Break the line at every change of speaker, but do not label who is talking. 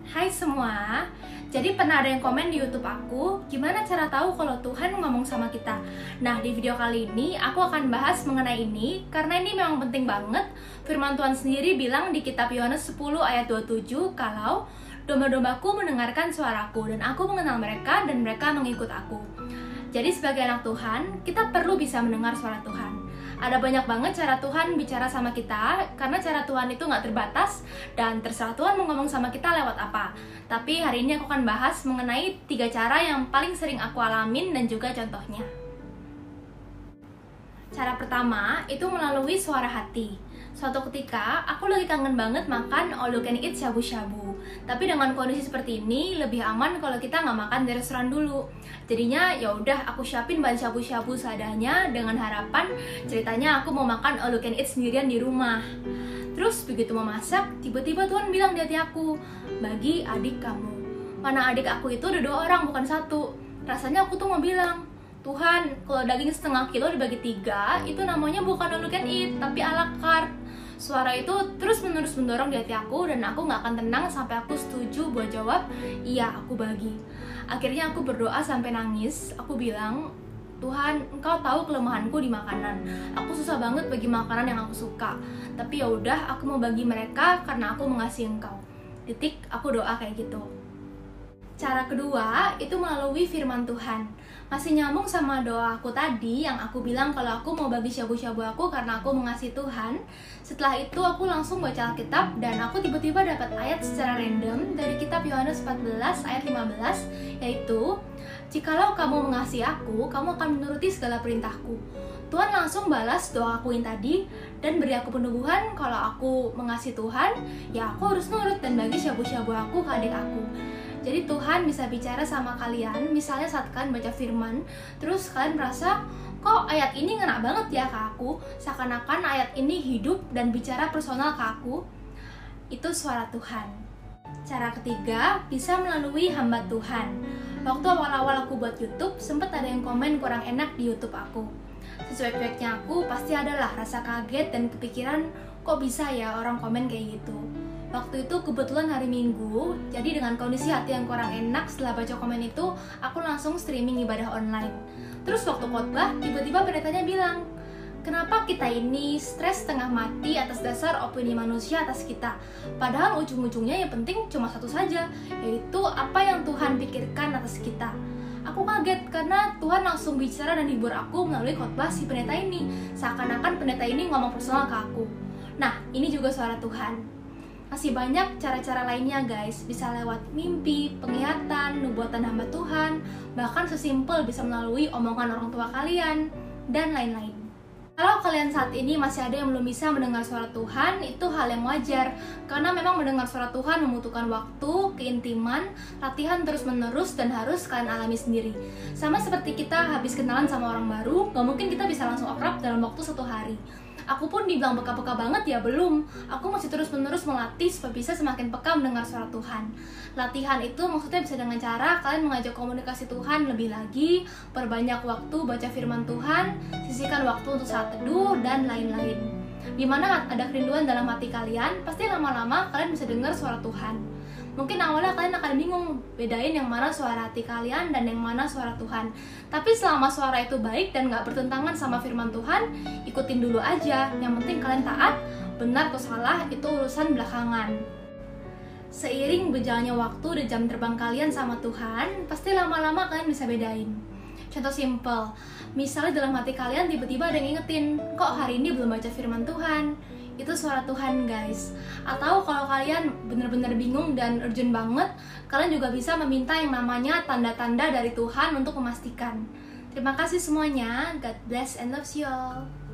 Hai semua, jadi pernah ada yang komen di YouTube aku, gimana cara tahu kalau Tuhan ngomong sama kita? Nah, di video kali ini aku akan bahas mengenai ini, karena ini memang penting banget. Firman Tuhan sendiri bilang di kitab Yohanes 10 ayat 27, kalau domba-dombaku mendengarkan suaraku, dan aku mengenal mereka, dan mereka mengikut aku. Jadi sebagai anak Tuhan, kita perlu bisa mendengar suara Tuhan. Ada banyak banget cara Tuhan bicara sama kita, karena cara Tuhan itu nggak terbatas, dan terserah Tuhan mau ngomong sama kita lewat apa. Tapi hari ini aku akan bahas mengenai 3 cara yang paling sering aku alamin dan juga contohnya. Cara pertama, itu melalui suara hati. Suatu ketika, aku lagi kangen banget makan all you can eat shabu-shabu. Tapi dengan kondisi seperti ini, lebih aman kalau kita nggak makan di restoran dulu. Jadinya ya udah aku siapin bahan shabu-shabu seadanya dengan harapan ceritanya aku mau makan all you can eat sendirian di rumah. Terus begitu mau masak, tiba-tiba Tuhan bilang di hati aku, bagi adik kamu. Mana adik aku itu ada 2 orang, bukan 1. Rasanya aku tuh mau bilang, Tuhan, kalau daging setengah kilo dibagi 3, itu namanya bukan all you can eat, tapi a la carte. Suara itu terus-menerus mendorong di hati aku, dan aku gak akan tenang sampai aku setuju buat jawab, iya aku bagi. Akhirnya aku berdoa sampai nangis, aku bilang, Tuhan, Engkau tahu kelemahanku di makanan. Aku susah banget bagi makanan yang aku suka. Tapi ya udah, aku mau bagi mereka karena aku mengasihi Engkau. Titik, aku doa kayak gitu. Cara kedua, itu melalui firman Tuhan. Masih nyambung sama doa aku tadi yang aku bilang kalau aku mau bagi syabu-syabu aku karena aku mengasihi Tuhan. Setelah itu aku langsung baca Alkitab dan aku tiba-tiba dapat ayat secara random dari kitab Yohanes 14 ayat 15, yaitu, jikalau kamu mengasihi aku, kamu akan menuruti segala perintahku. Tuhan langsung balas doa aku yang tadi dan beri aku peneguhan kalau aku mengasihi Tuhan, ya aku harus nurut dan bagi syabu-syabu aku ke adik aku. Jadi Tuhan bisa bicara sama kalian, misalnya saat kalian baca firman, terus kalian merasa, kok ayat ini ngena banget ya ke aku, seakan-akan ayat ini hidup dan bicara personal ke aku. Itu suara Tuhan. Cara ketiga, bisa melalui hamba Tuhan. Waktu awal-awal aku buat YouTube, sempat ada yang komen kurang enak di YouTube aku. Secuek-cueknya aku, pasti adalah rasa kaget dan kepikiran, kok bisa ya orang komen kayak gitu. Waktu itu kebetulan hari Minggu, jadi dengan kondisi hati yang kurang enak setelah baca komen itu, aku langsung streaming ibadah online. Terus waktu khotbah, tiba-tiba pendetanya bilang, kenapa kita ini stres setengah mati atas dasar opini manusia atas kita? Padahal ujung-ujungnya yang penting cuma satu saja, yaitu apa yang Tuhan pikirkan atas kita. Aku kaget karena Tuhan langsung bicara dan hibur aku melalui khotbah si pendeta ini, seakan-akan pendeta ini ngomong personal ke aku. Nah, ini juga suara Tuhan. Masih banyak cara-cara lainnya guys, bisa lewat mimpi, penglihatan, nubuatan hamba Tuhan, bahkan sesimpel bisa melalui omongan orang tua kalian, dan lain-lain. Kalau kalian saat ini masih ada yang belum bisa mendengar suara Tuhan, itu hal yang wajar, karena memang mendengar suara Tuhan membutuhkan waktu, keintiman, latihan terus-menerus, dan harus kalian alami sendiri. Sama seperti kita habis kenalan sama orang baru, gak mungkin kita bisa langsung akrab dalam waktu 1 hari. Aku pun dibilang peka-peka banget ya belum. Aku masih terus-menerus melatih supaya bisa semakin peka mendengar suara Tuhan. Latihan itu maksudnya bisa dengan cara kalian mengajak komunikasi Tuhan lebih lagi, perbanyak waktu baca firman Tuhan, sisihkan waktu untuk saat teduh, dan lain-lain. Dimana ada kerinduan dalam hati kalian, pasti lama-lama kalian bisa dengar suara Tuhan. Mungkin awalnya kalian akan bingung bedain yang mana suara hati kalian dan yang mana suara Tuhan. Tapi selama suara itu baik dan gak bertentangan sama firman Tuhan, ikutin dulu aja. Yang penting kalian taat, benar atau salah itu urusan belakangan. Seiring berjalannya waktu dan jam terbang kalian sama Tuhan, pasti lama-lama kalian bisa bedain. Contoh simple, misalnya dalam hati kalian tiba-tiba ada yang ngingetin, kok hari ini belum baca firman Tuhan? Itu suara Tuhan guys. Atau kalau kalian bener-bener bingung dan urgent banget, kalian juga bisa meminta yang namanya tanda-tanda dari Tuhan untuk memastikan. Terima kasih semuanya, God bless and loves you all.